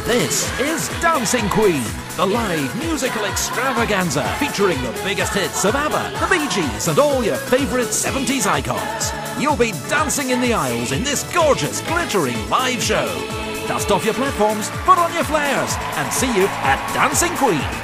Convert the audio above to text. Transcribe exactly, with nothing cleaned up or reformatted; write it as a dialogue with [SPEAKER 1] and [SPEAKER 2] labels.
[SPEAKER 1] This is Dancing Queen, the live musical extravaganza featuring the biggest hits of ABBA, the Bee Gees and all your favourite seventies icons. You'll be dancing in the aisles in this gorgeous, glittering live show. Dust off your platforms, put on your flares and see you at Dancing Queen.